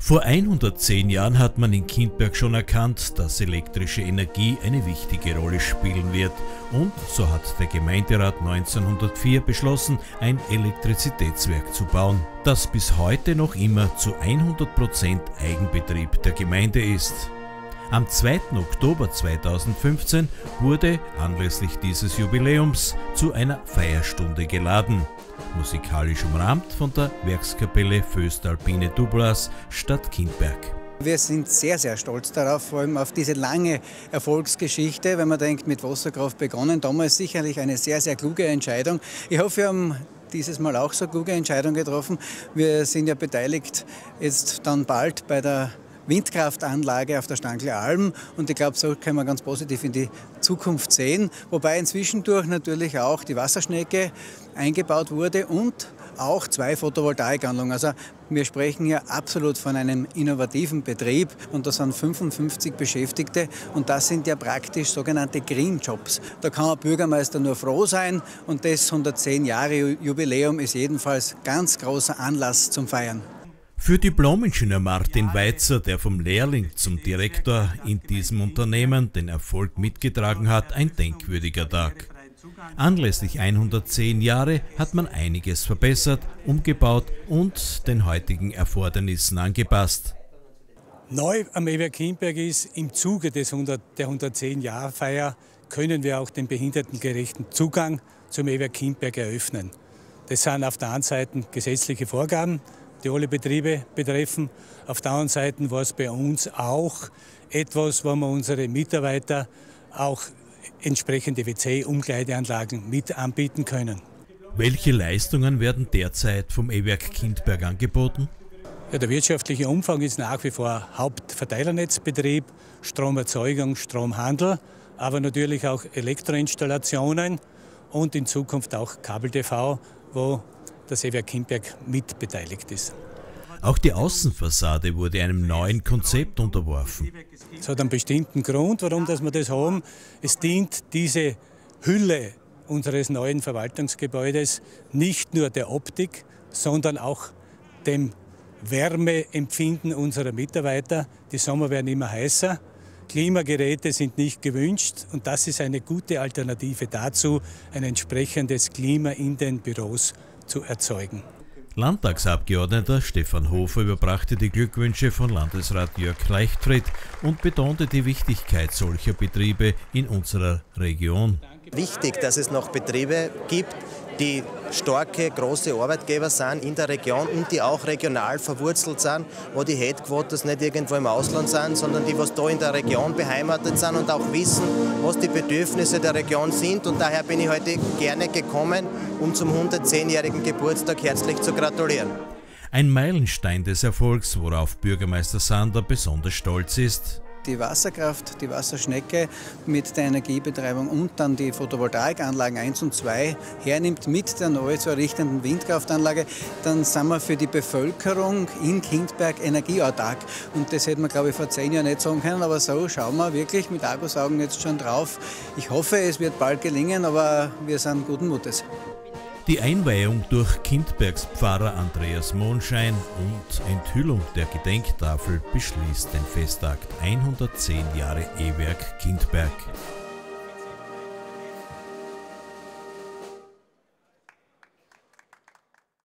Vor 110 Jahren hat man in Kindberg schon erkannt, dass elektrische Energie eine wichtige Rolle spielen wird. Und so hat der Gemeinderat 1904 beschlossen, ein Elektrizitätswerk zu bauen, das bis heute noch immer zu 100% Eigenbetrieb der Gemeinde ist. Am 2. Oktober 2015 wurde anlässlich dieses Jubiläums zu einer Feierstunde geladen. Musikalisch umrahmt von der Werkskapelle Föstalpine Dublas, Stadt Kindberg. Wir sind sehr, sehr stolz darauf, vor allem auf diese lange Erfolgsgeschichte, wenn man denkt, mit Wasserkraft begonnen. Damals sicherlich eine sehr, sehr kluge Entscheidung. Ich hoffe, wir haben dieses Mal auch so kluge Entscheidung getroffen. Wir sind ja beteiligt jetzt dann bald bei der Windkraftanlage auf der Stankler Alm und ich glaube, so können wir ganz positiv in die Zukunft sehen, wobei inzwischen natürlich auch die Wasserschnecke eingebaut wurde und auch 2 Photovoltaikanlagen. Also wir sprechen hier absolut von einem innovativen Betrieb und da sind 55 Beschäftigte und das sind ja praktisch sogenannte Green Jobs. Da kann ein Bürgermeister nur froh sein und das 110 Jahre Jubiläum ist jedenfalls ganz großer Anlass zum Feiern. Für Diplom-Ingenieur Martin Weitzer, der vom Lehrling zum Direktor in diesem Unternehmen den Erfolg mitgetragen hat, ein denkwürdiger Tag. Anlässlich 110 Jahre hat man einiges verbessert, umgebaut und den heutigen Erfordernissen angepasst. Neu am E-Werk Kindberg ist, im Zuge der 110-Jahr-Feier können wir auch den behindertengerechten Zugang zum E-Werk Kindberg eröffnen. Das sind auf der einen Seite gesetzliche Vorgaben, die alle Betriebe betreffen. Auf der anderen Seite war es bei uns auch etwas, wo wir unsere Mitarbeiter auch entsprechende WC-Umkleideanlagen mit anbieten können. Welche Leistungen werden derzeit vom E-Werk Kindberg angeboten? Ja, der wirtschaftliche Umfang ist nach wie vor Hauptverteilernetzbetrieb, Stromerzeugung, Stromhandel, aber natürlich auch Elektroinstallationen und in Zukunft auch Kabel-TV, wo das E-Werk Kindberg mit beteiligt ist. Auch die Außenfassade wurde einem neuen Konzept unterworfen. Es hat einen bestimmten Grund, warum wir das haben. Es dient diese Hülle unseres neuen Verwaltungsgebäudes nicht nur der Optik, sondern auch dem Wärmeempfinden unserer Mitarbeiter. Die Sommer werden immer heißer. Klimageräte sind nicht gewünscht und das ist eine gute Alternative dazu, ein entsprechendes Klima in den Büros zu erzeugen. Landtagsabgeordneter Stefan Hofer überbrachte die Glückwünsche von Landesrat Jörg Leichtfried und betonte die Wichtigkeit solcher Betriebe in unserer Region. Wichtig, dass es noch Betriebe gibt, die starke, große Arbeitgeber sind in der Region und die auch regional verwurzelt sind, wo die Headquarters nicht irgendwo im Ausland sind, sondern die, was da in der Region beheimatet sind und auch wissen, was die Bedürfnisse der Region sind. Und daher bin ich heute gerne gekommen, um zum 110-jährigen Geburtstag herzlich zu gratulieren. Ein Meilenstein des Erfolgs, worauf Bürgermeister Sander besonders stolz ist. Die Wasserkraft, die Wasserschnecke mit der Energiebetreibung und dann die Photovoltaikanlagen 1 und 2 hernimmt mit der neu zu errichtenden Windkraftanlage, dann sind wir für die Bevölkerung in Kindberg energieautark. Und das hätten wir, glaube ich, vor 10 Jahren nicht sagen können, aber so schauen wir wirklich mit Argusaugen jetzt schon drauf. Ich hoffe, es wird bald gelingen, aber wir sind guten Mutes. Die Einweihung durch Kindbergs Pfarrer Andreas Monschein und Enthüllung der Gedenktafel beschließt den Festakt 110 Jahre E-Werk Kindberg.